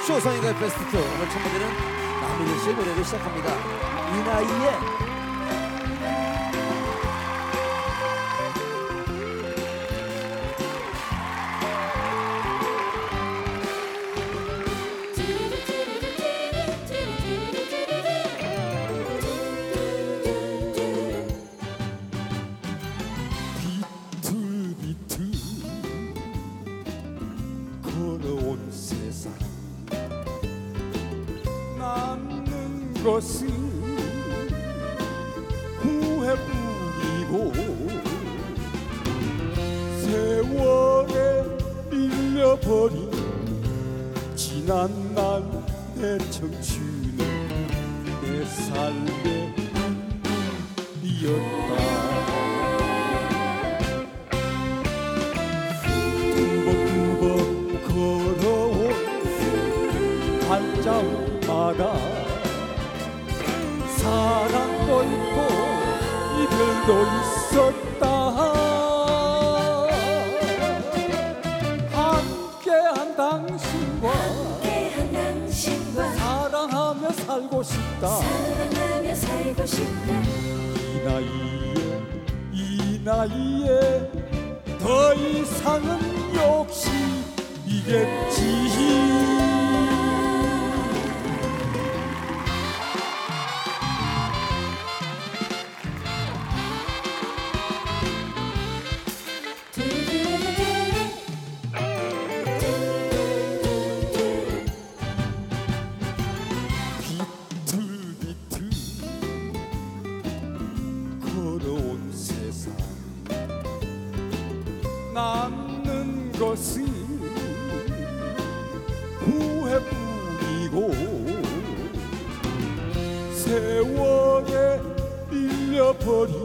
쇼성이가 베스트 2 오늘 첫 무대는 남희래 씨의 노래로 시작합니다. 이 나이에 것은 후회뿐이고 세월에 밀려버린 지난 날 내 청춘은 내 삶의 눈물이었다. 두벅두벅 걸어온 발자국마다 사랑도 있고 이별도 있었다. 함께한 당신과 사랑하며 살고 싶다. 이 나이에 더 이상은 욕심이겠지. 남는 것은 후회뿐이고 세월에 밀려버린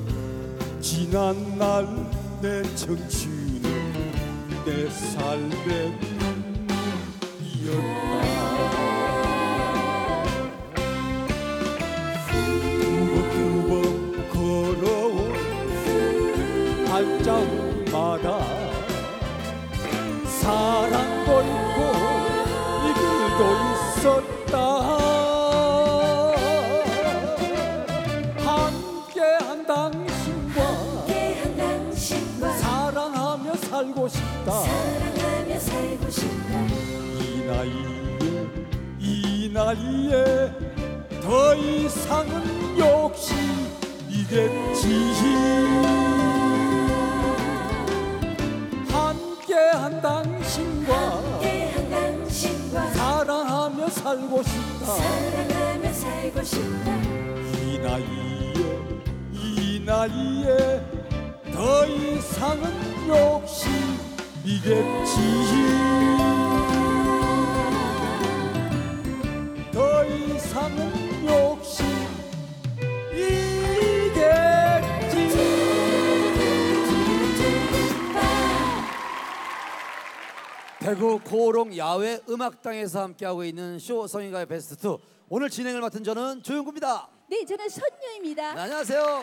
지난 날 내 청춘은 내 삶의 눈물이었다. 두벅두벅 걸어온 발자국마다 사랑도 있고 이별도 있었다. 함께한 당신과 사랑하며 살고 싶다. 이 나이에 더 이상은 욕심이겠지. 함께한 당신과 사랑하며 살고 싶다. 이 나이에 더 이상은 욕심이겠지. 더 이상은 욕심이겠지. 대구 고롱 야외 음악당에서 함께하고 있는 쇼 성인가의 베스트 2 오늘 진행을 맡은 저는 조용구입니다. 네, 저는 선녀입니다. 네, 안녕하세요.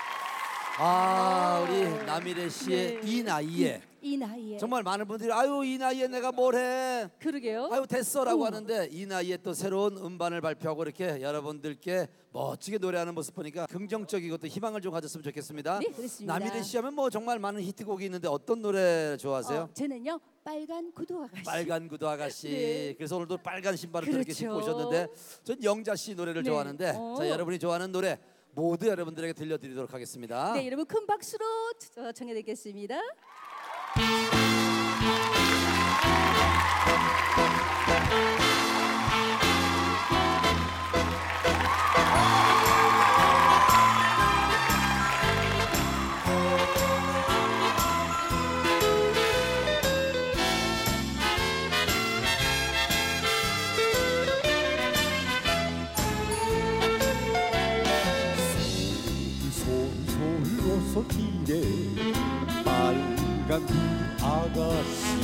우리 남희래 씨의 이 나이에 이 나이에 정말 많은 분들이 아유 이 나이에 내가 뭘 해, 그러게요. 아유 됐어라고 하는데 이 나이에 또 새로운 음반을 발표하고 이렇게 여러분들께 멋지게 노래하는 모습 보니까 긍정적이고 또 희망을 좀 가졌으면 좋겠습니다. 네, 그렇습니다. 남희래 씨 하면 뭐 정말 많은 히트곡이 있는데 어떤 노래 좋아하세요? 저는요 빨간 구두 아가씨. 빨간 구두 아가씨. 네. 그래서 오늘도 빨간 신발을 이렇게 그렇죠. 신고 오셨는데 전 영자 씨 노래를 네. 좋아하는데 자, 여러분이 좋아하는 노래 모두 여러분들에게 들려드리도록 하겠습니다. 네, 여러분 큰 박수로 청해드리겠습니다. 길에 빨간 아가씨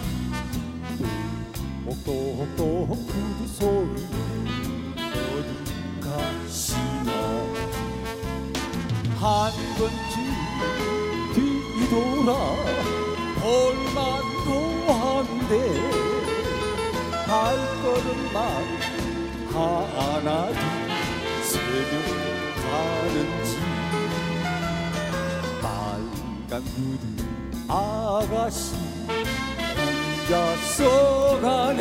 똑똑똑 구두 소리 어디 가시나 한 번쯤 뒤돌아 볼만도 한데 발걸음만 하나 둘 세며 가는지 빨간 구두 아가씨 혼자서 가네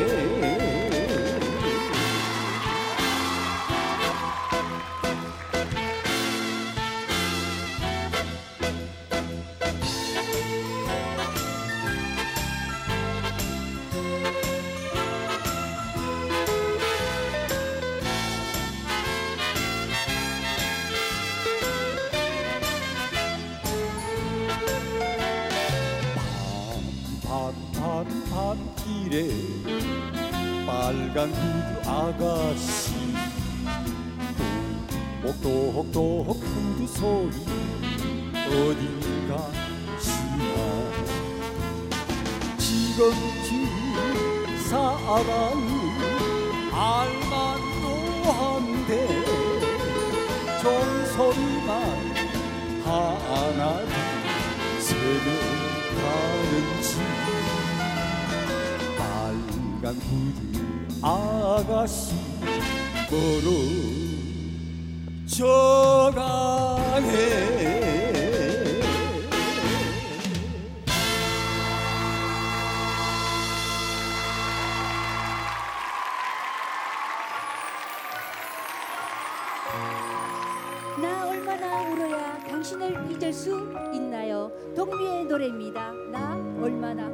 밤길에 빨간 구두 아가씨 또혹또혹또혹 구두 소리 어딘가 시나 지금쯤 사랑을 알만도 한데 종소리만 하나 둘 세며 가는지 빨간 구두 아가씨 멀어져가네 나 얼마나 울어야 당신을 잊을 수 있나요? 동미의 노래입니다. 나 얼마나.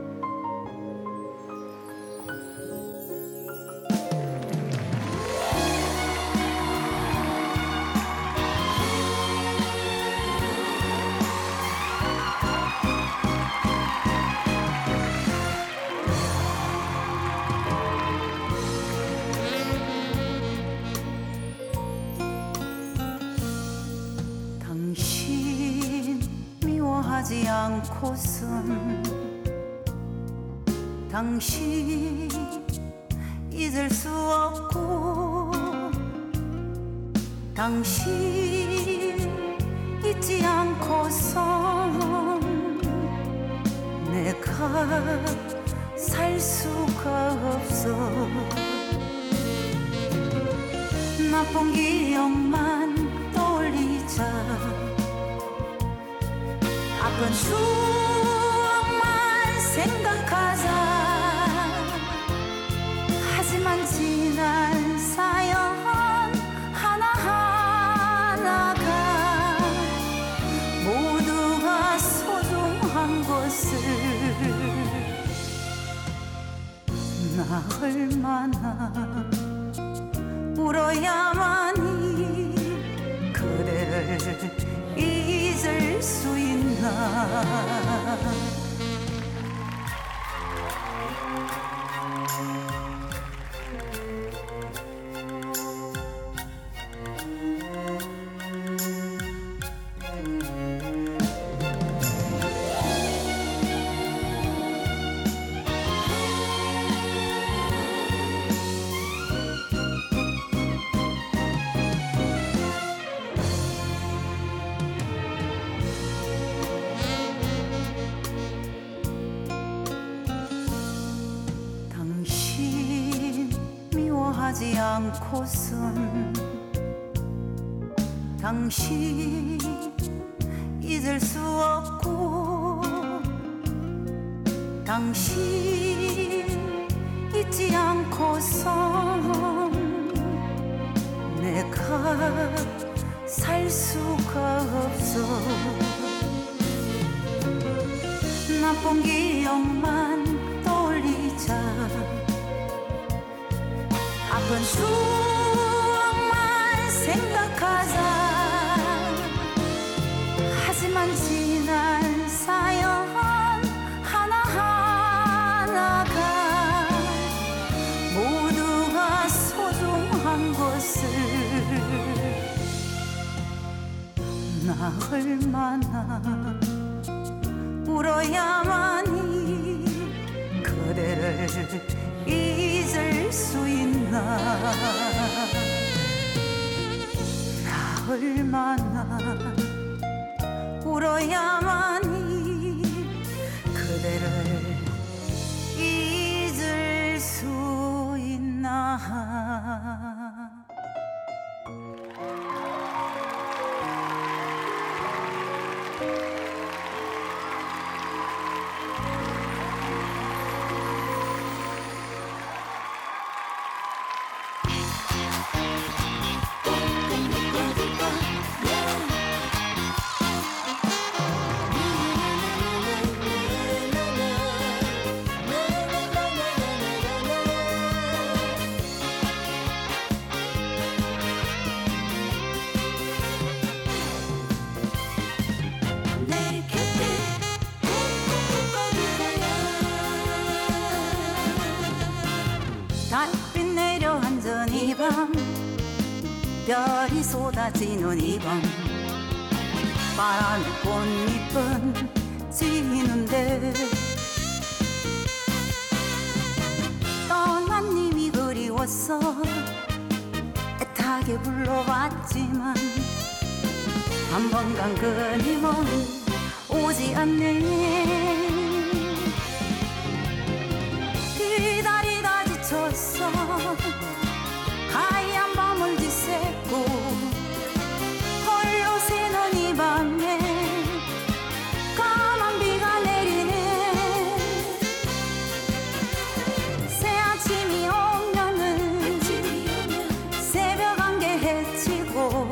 당신 미워하지 않고선 당신 잊을 수 없고 당신 잊지 않고선 내가 살 수가 없어 나쁜 기억만 떠올리자 아픈 추억만 생각하자 하지만 지난 사연 하나하나가 모두가 소중한 것을 나 얼마나 울어야만이 그대를 잊을 수 있나 하지 않고선 당신 잊을 수 없고 당신 잊지 않고선 내가 살 수가 없어 나쁜 기억만 떠올리자 아픈 추억만 생각하자 하지만 지난 사연 하나하나가 모두가 소중한 것을 나 얼마나 울어야만이 그대를 잊을 수 있나 나 얼마나 울어야만이 그대를 잊을 수 밤 별이 쏟아지는 이 밤 바람에 꽃잎은 지는데 떠난 님이 그리웠어 애타게 불러봤지만 한 번 간 그님은 오지 않네. 기다리다 지쳤어 하얀 밤을 뒤새고 홀로 새는 이 밤에 까만 비가 내리네. 새 아침이 오면은 새벽 안개 헤치고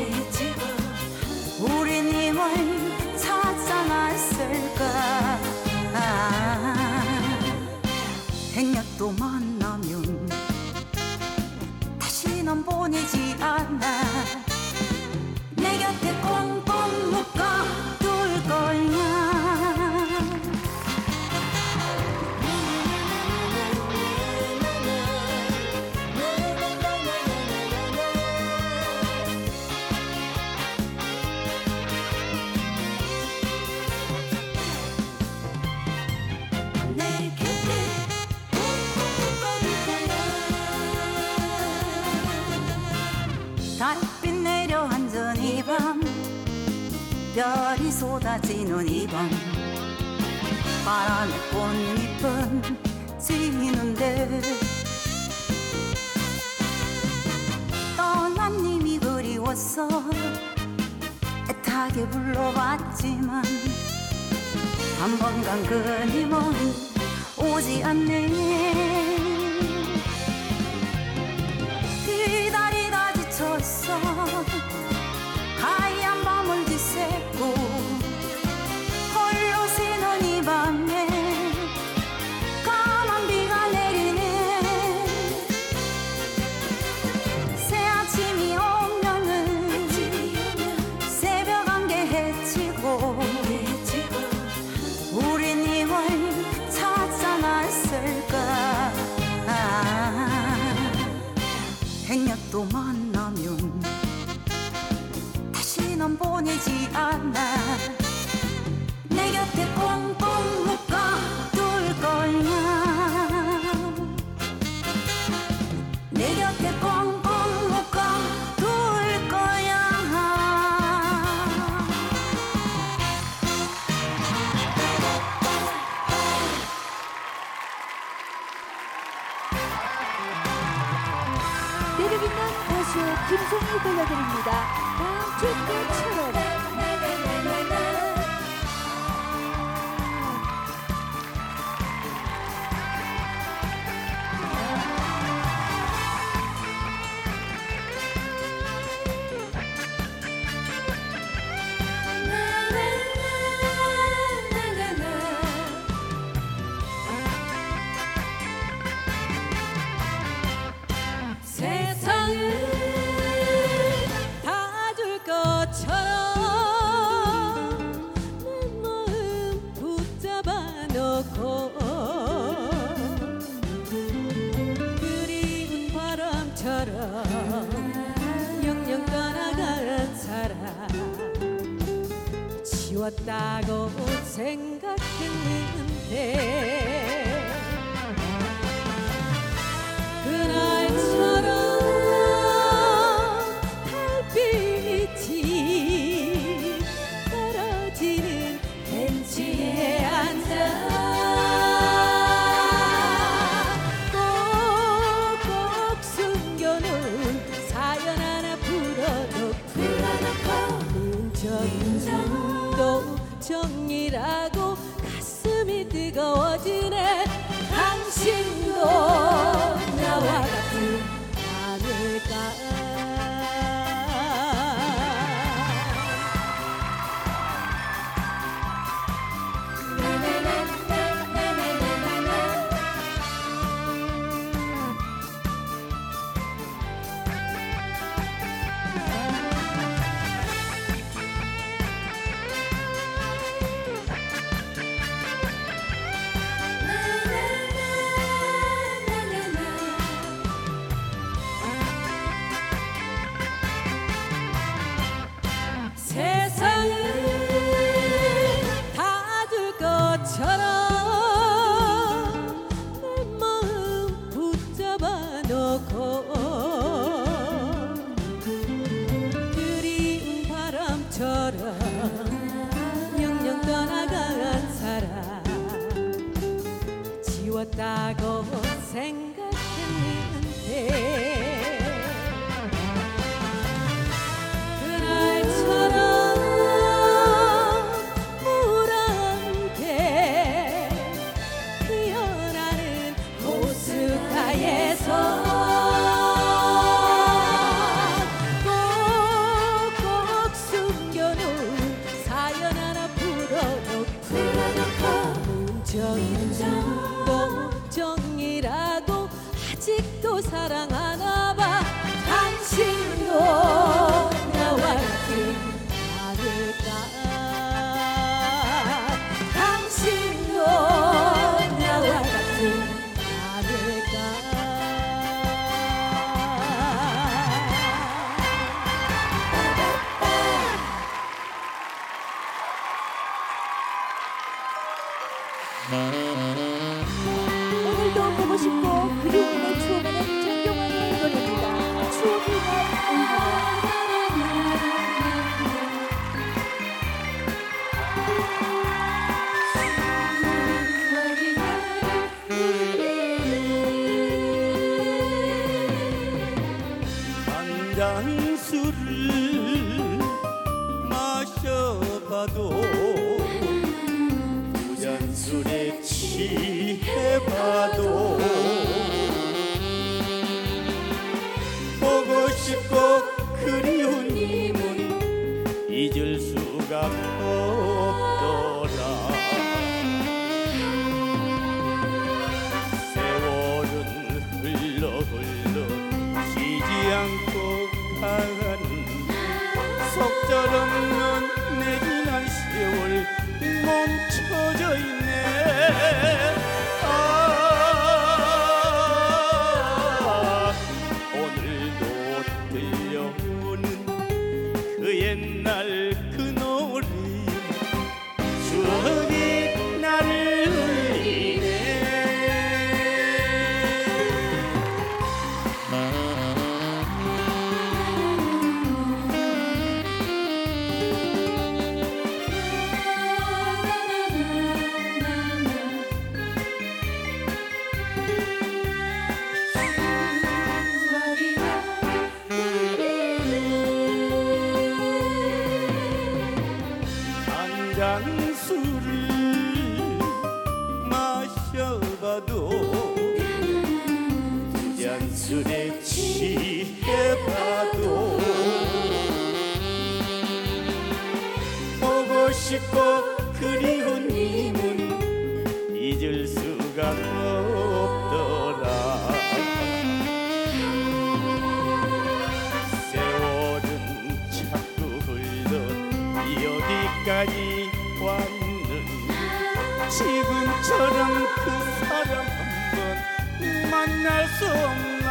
우리님을 찾아났을까. 행여또 만나면 다시는 보내지 않아. 내 곁에 꽁꽁 묶어둘 거야. 달빛 내려앉은 이 밤 별이 쏟아지는 이 밤 바람에 꽃잎은 지는데 떠난 님이 그리웠어 애타게 불러봤지만 한 번 간 그님은 오지 않네. 기다리다 지쳤어 하얀 밤을 뒤새고 홀로 새는 이 밤에 까만 비가 내리네. 새 아침이 오면은 새벽 안개 헤치고 우리님을 찾아났을까. 행여또 만나면 다시는 보내지 않아. 내 곁에 꽁꽁 묶어둘 거야. 내 곁에 꽁꽁 묶어둘 거야. 매력 있는 가수 김송이 불러드립니다. 다줄 것처럼. 세상을 다 줄 것처럼 내 마음 붙잡아 놓고 그리운 바람처럼 영영 떠나가는 사람 지웠다고 생각했는데 그날처럼 달빛이 떨어지는 벤치에 앉아 꼭꼭 숨겨놓은 사연 하나 풀어놓고 문정도 정리라고 가슴이 뜨거워지네. 그리웠다고 생각했는데 그날처럼 물안개 피어나는 호숫가에서 꼭꼭 숨겨놓은 사연 하나 풀어놓고 걱정이라고 아직도 사랑하나봐. 당신도 나와 같은 않을까. 당신도 나와 같은 않을까. 오늘도 보고 싶고 그리움의 추억에는 정경환의 노래입니다. 추억이 날 한 잔 술을 마셔봐도 두 잔 술에 취해봐도 보고 싶고 그리운 님은 잊을 수가 없더라. 세월은 흘러 쉬지 않고 가는 속절없는 내 지난 세월 멈춰져 있네. 오늘도 들려오는 그 옛날 그 노래 추억이 나를 울리네. 한 잔 술을 마셔봐도 두 잔 술에 취해봐도 보고 싶고 그리운 님은 잊을 수가 없더라. 세월은 자꾸 흘러 여기까지 왔는 지금처럼 그 사람 한번 만날 수 없나.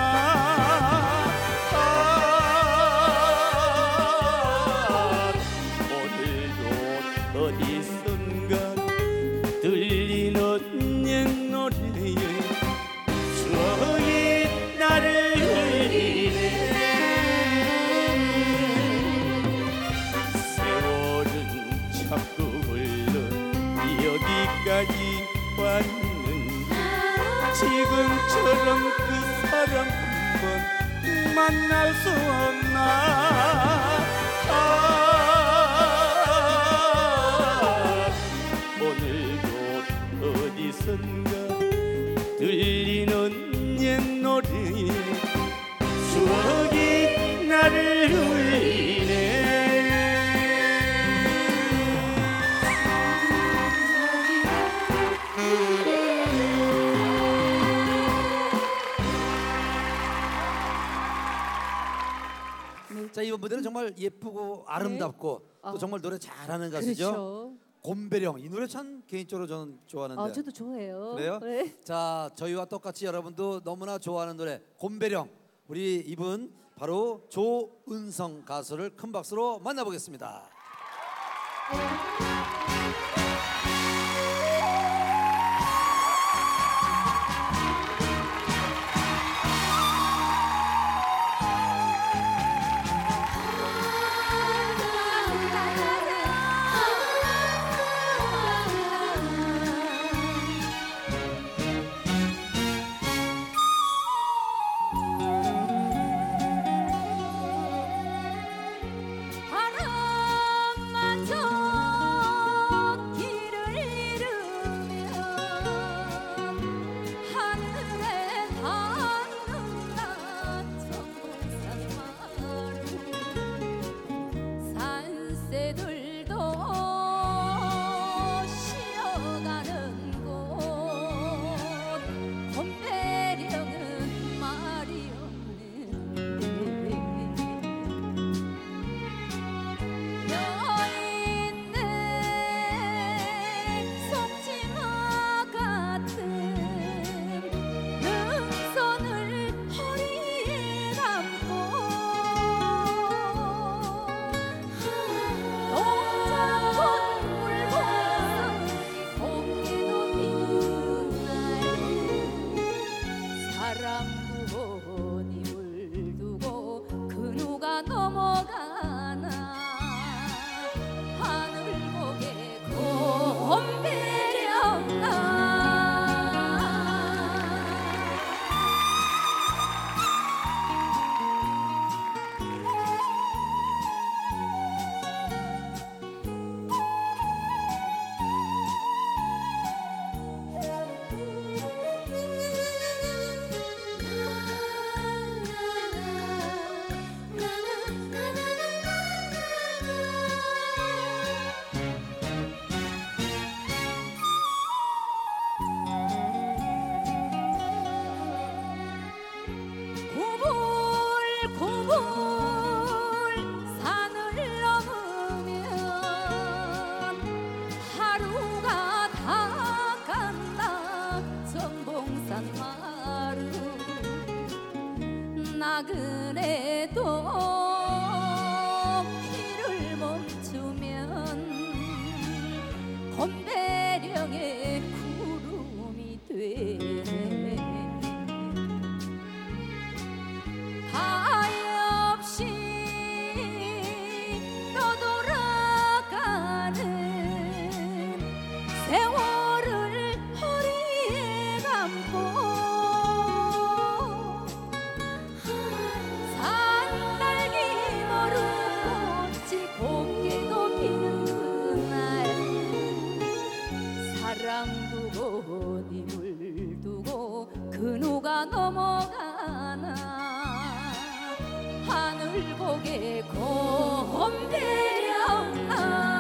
오늘도 어디선가 들리는 옛 노래에 추억이 나를 울리네. 세월은 자꾸 흘러 여기까지 왔는 지금처럼 그 사람 한번 만날 수 없나. 오늘도 어디선가 들리는 옛 노래에 추억이 나를 울리네. 자, 이번 무대는 정말 예쁘고 아름답고 또 정말 노래 잘하는 가수죠. 그렇죠. 곰배령. 이 노래 참 개인적으로 저는 좋아하는데. 저도 좋아해요. 그래요? 네. 자, 저희와 똑같이 여러분도 너무나 좋아하는 노래 곰배령. 우리 이분 바로 조은성 가수를 큰 박수로 만나보겠습니다. 광산 마루 나그네도 길을 멈추면 건배령의 구름이 돼 가엾이 떠돌아가는 세월을 허리에 감고 산딸기 머루꽃이 곱게도 피는 그날 사랑 두고 님을 두고 그 누가 넘어가나 하늘 고개 곰배령아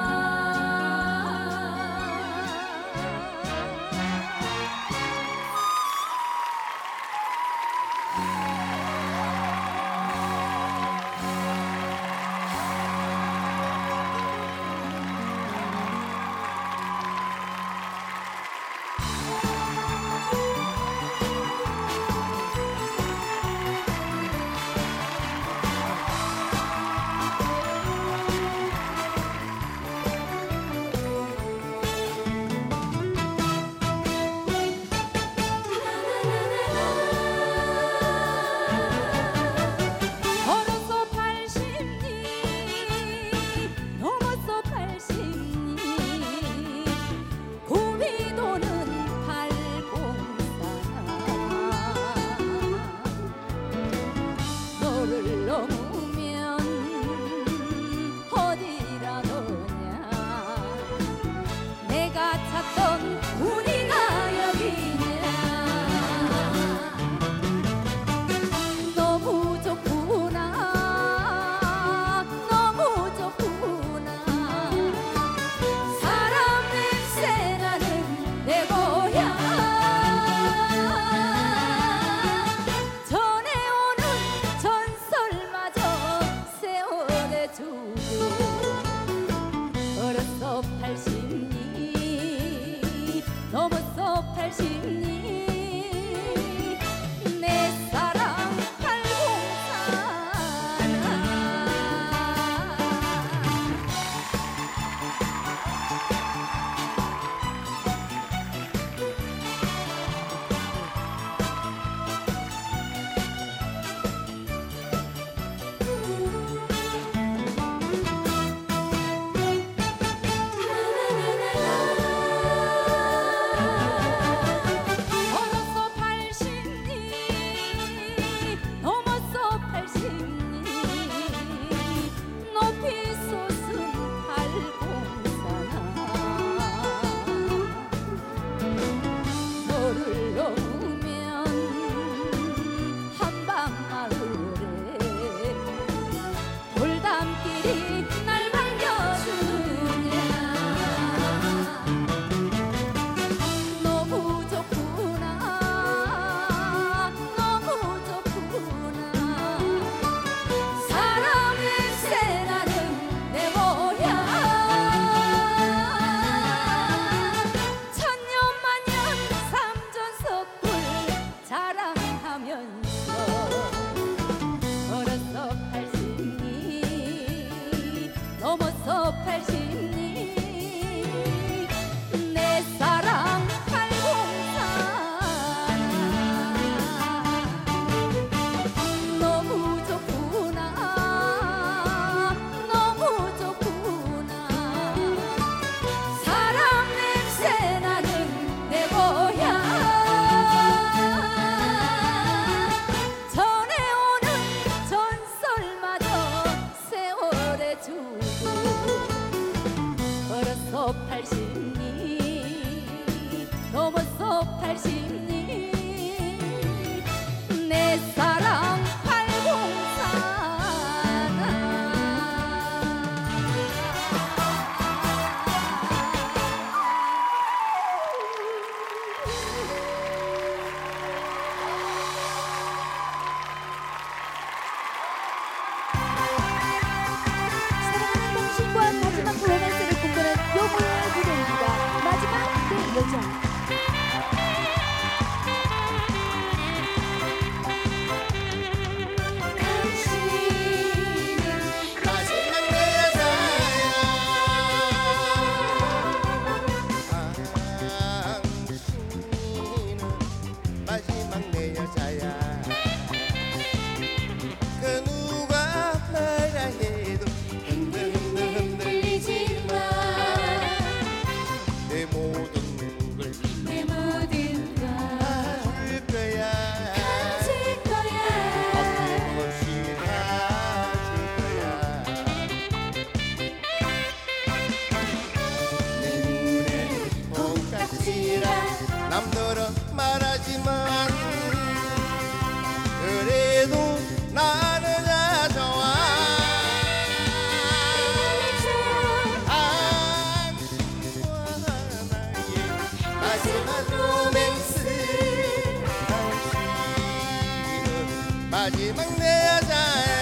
마지막 내 여자야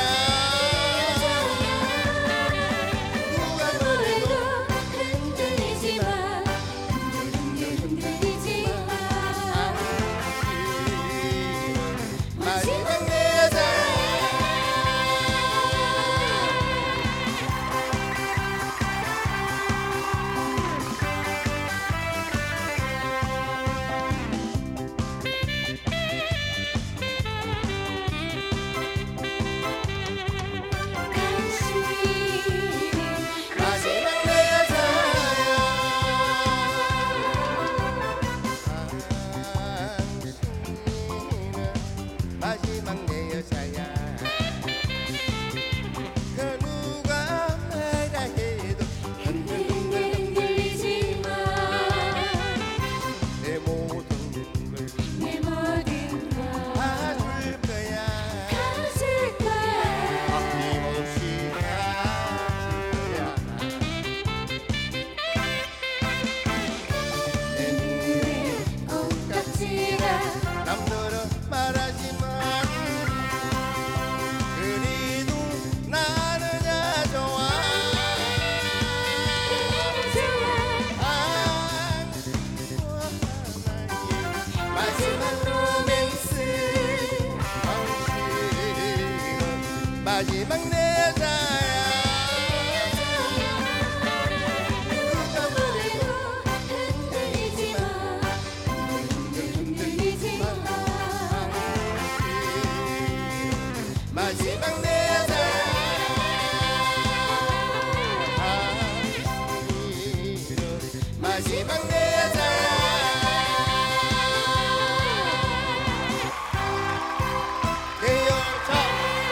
누가 그래도 흔들리지마 흔들리지마 마지막 내 여자야 마지막 내 여자야 당신은 마지막 내 여자야 그 누가 뭐라 해도 흔들리지마 내 모든 걸 내 모든 걸 다 줄 거야 가질 거야 아낌없이 다줄 거야 내 눈에 콩깍지가 남들은 말하지만 그래도 나는야 좋아 마지막 로맨스 당신은 마지막 내 여자야 누가 뭐래도 흔들리지마 흔들리지마 마지막 내 여자야 당신은 마지막 내 여자야 내 여자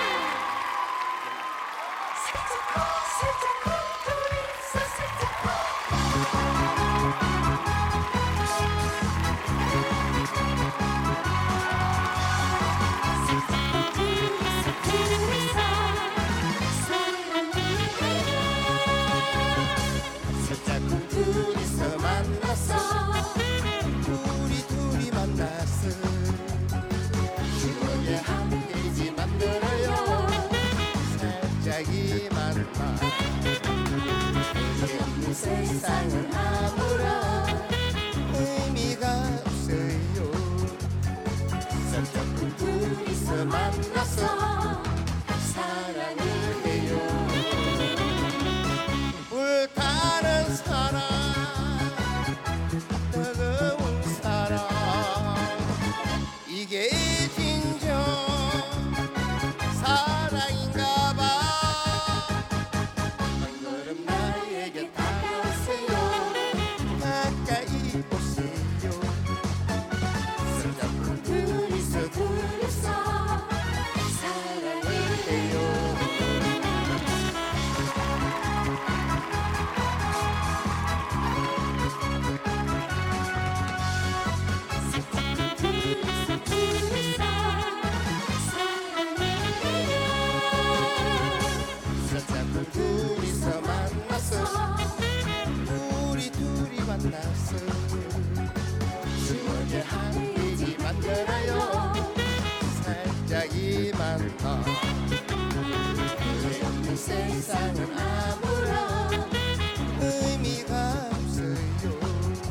살짝 둘이서 만났어 우리 둘이 만났어 추억의 한 페이지 만들어요 살짝이만 의미 없는 세상은 아무런 의미가 없어요 살짝 둘이서 만났어 사랑을 해요 불타는 사랑 뜨거운 사랑 이게 진정 사랑인가봐 한 걸음 나에게 다가오세요 가까이 오세요 살짝 둘이서 사랑을 해요 살짝 둘이서 만났어 우리 둘이 만났어 추억의 한 페이지 만들어요 살짝이만 더 의미 없는 세상은 아무런 의미가 없어요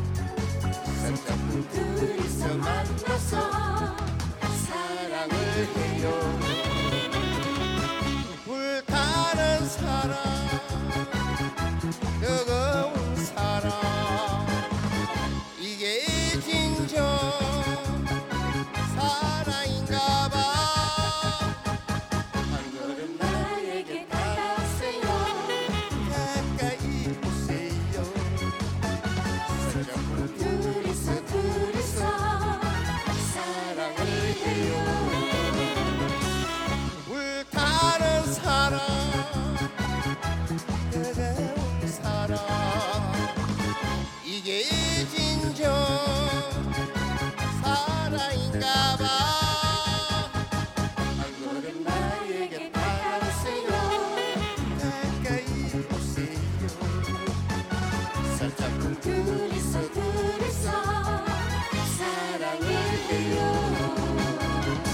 살짝 둘이서 만나서 사랑을 해요 불타는 사랑 뜨거운 사랑 이게 진정 사랑인가봐 한 걸음 나에게 다가오세요 가까이 오세요 살짝 둘이서 사랑을 해요 불타는 사랑 뜨거운 사랑 이게 진정 사랑인가봐 한 걸음 나에게 다가오세요 가까이 오세요 살짝 둘이서 사랑을 해요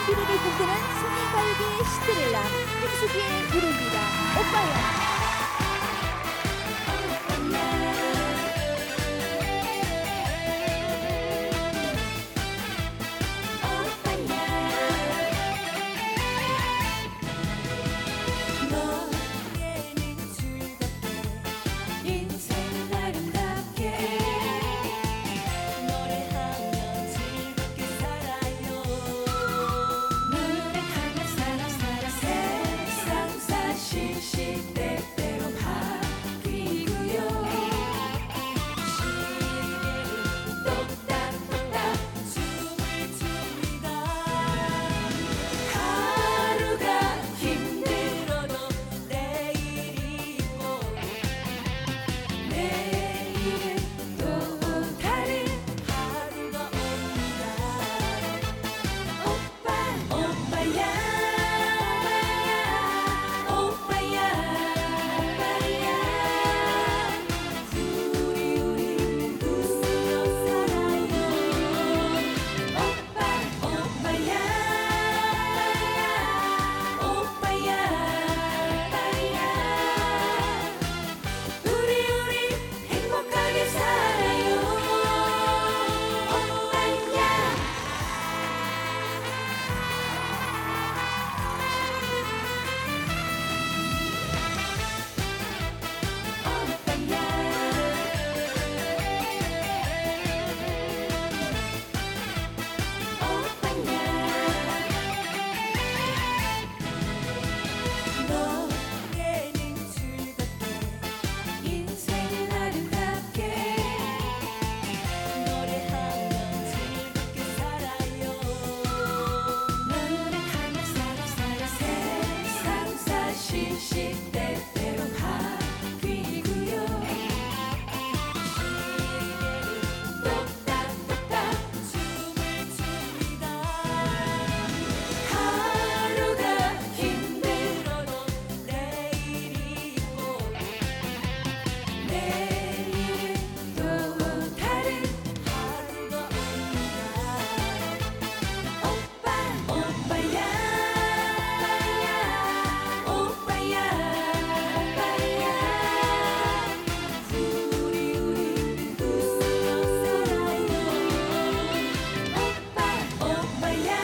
비리를 꿈꾸는 성인가요계의 신데렐라 김숙희의 노래입니다. 오빠야. 너에게는 즐겁게 인생은 아름답게 노래하며 즐겁게 살아요. 노래하며 살아 세상 사실 시대대로 바뀌고요. 시계를 똑딱똑딱 춤을 춥니다. 하루가 힘들어도 내일이 있고 내일은 또 다른 하루가 옵니다. 오빠야 오빠야 우리 웃으며 살아요. 오빠야 우리 행복하게 살아요. 오빠야 너에게는 즐겁게 인생은 아름답게 노래하며 즐겁게 살아요. 노래하며 살아 세상 사실 시대대로 바뀌고요. 시계를 똑딱똑딱 춤을 춥니다. 하루가 힘들어도 내일이 있고 내일은 또 다른 하루가 옵니다. 오빠야 우리 웃으며 살아요. 오빠야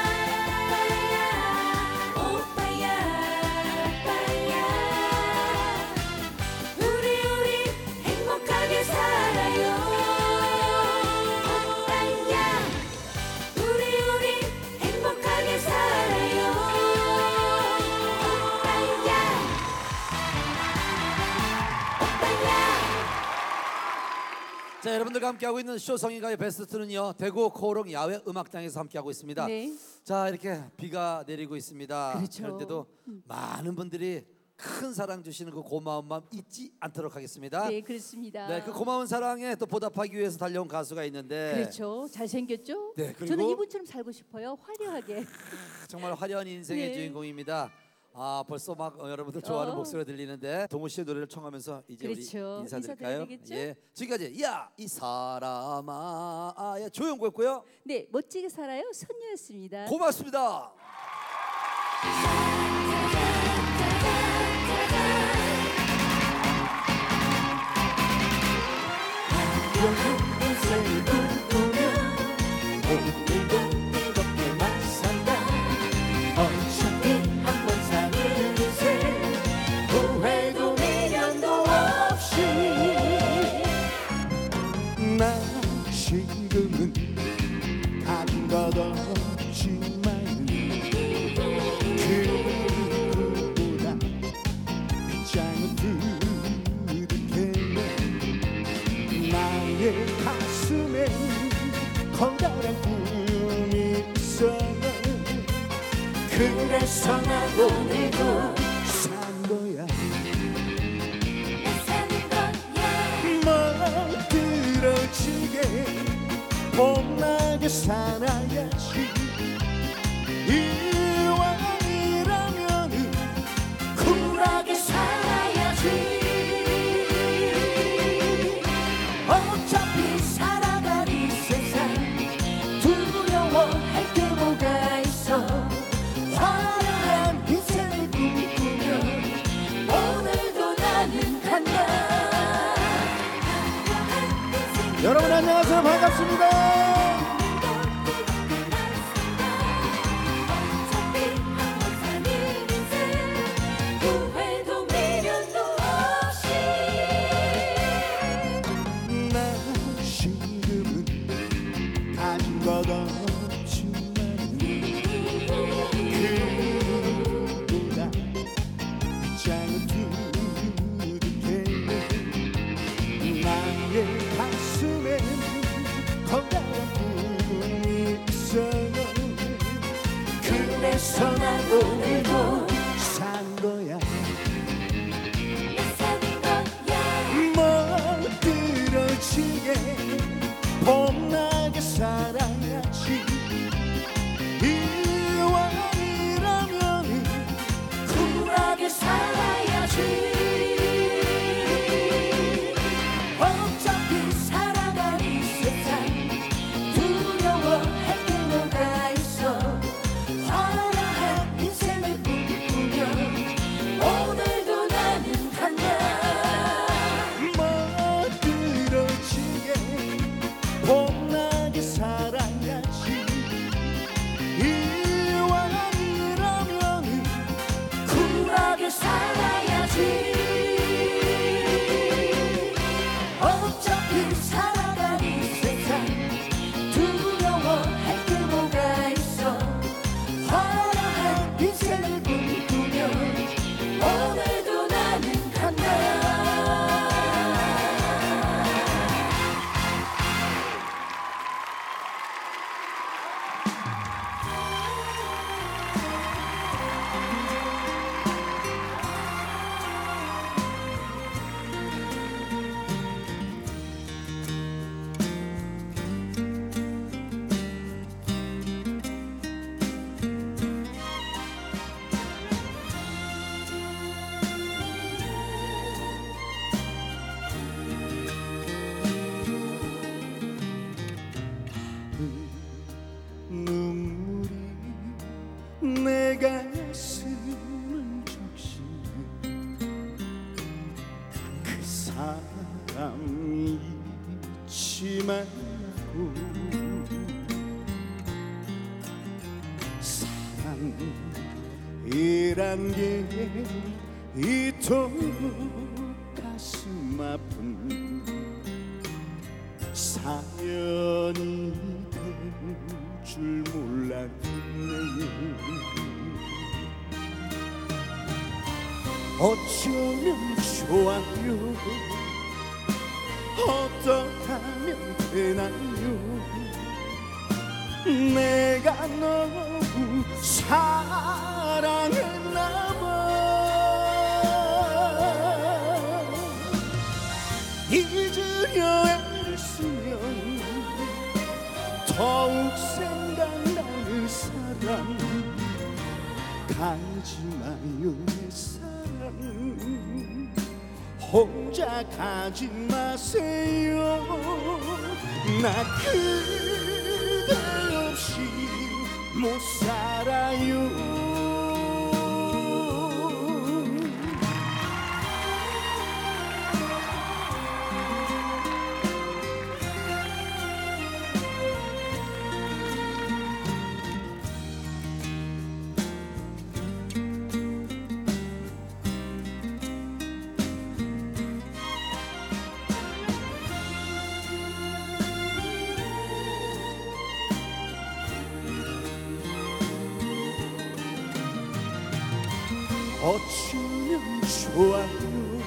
우리 행복하게 살아요. 오빠야 우리 행복하게 살아요. 오빠야 자, 여러분들과 함께하고 있는 쇼 성인가요 베스트는요 대구 코오롱 야외 음악장에서 함께하고 있습니다. 네. 자, 이렇게 비가 내리고 있습니다. 그렇죠. 그럴 때도 많은 분들이 큰 사랑 주시는 그 고마운 마음 잊지 않도록 하겠습니다. 네, 그렇습니다. 네, 그 고마운 사랑에 또 보답하기 위해서 달려온 가수가 있는데 그렇죠. 잘생겼죠? 네, 그리고 저는 이분처럼 살고 싶어요. 화려하게. 정말 화려한 인생의 네. 주인공입니다. 아, 벌써 막 여러분들 좋아하는 목소리가 들리는데 동호 씨의 노래를 청하면서 이제 그렇죠. 우리 인사드릴까요? 인사드려야 되겠죠? 예, 지금까지 야 이 사람아 예, 조용구였고요. 네, 멋지게 살아요. 선녀였습니다. 고맙습니다. 인생을 꿈꾸며 오늘도 뜨겁게만 산다. 어차피 한 번 사는 인생 후회도 미련도 없이 나 지금은 다른 것 없지만 그보다 빗장을 들이대네. 나의 가슴에 커다란 꿈이 있어요. 그래서 난 오늘도 산 거야. 사는 거야. 멋들어지게 봄나게 살아야지. 이왕이라면은 쿨하게 살아야지. 어차피 살아가는 세상 두려워할 게 뭐가 있어. 안녕하세요. 반갑습니다. 어차피 한번 사는 인생 후회도 미련도 없이 나 지금은 가진 것 없지만 그보다 장을 두둑해 나의 가슴에 커다란 꿈이 있어 그래서 난 오늘도 산 거야 사는 거야 멋들어지게 봄나게 살아야지 이왕이라면 쿨하게 살아야지 어차피 살아가는 세상 두려워할 게 뭐가 있어 화려한 인생을 꿈꾸며 오늘도 나는 간다 멋들어지게 봄나게 살아야지 이왕이라면 쿨하게 살아야지 어차피 살아가는 세상 두려워할 게 뭐가 있어 화려한 인생을 꿈꾸며 오늘도 나는 간다 눈물이 내 가슴을 적시네 그 사람 잊지 말고 사랑이란 게 이토록 가슴 아픈 사연이 될 줄 몰랐네 어쩌면 좋아요 어떡하면 되나요 내가 너무 사랑했나 봐 잊으려 애쓰면 더욱 생각나는 사람 가지 마요 내 사랑 혼자 가지 마세요 나 그대 없이 못 살아요 어쩌면 좋아요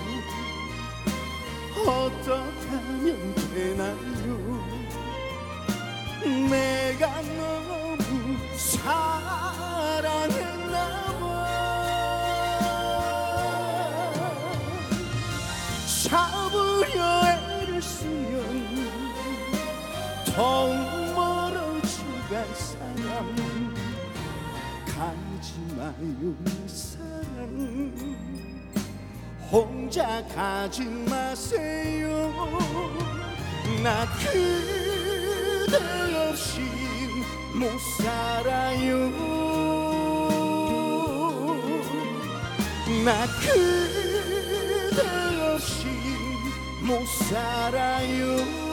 어떡하면 되나요 내가 너무 사랑했나 봐 잡으려 애를 쓰면 더욱 멀어져갈 사람 가지 마요 내 사랑 혼자 가지 마세요 나 그대 없이 못 살아요 나 그대 없이 못 살아요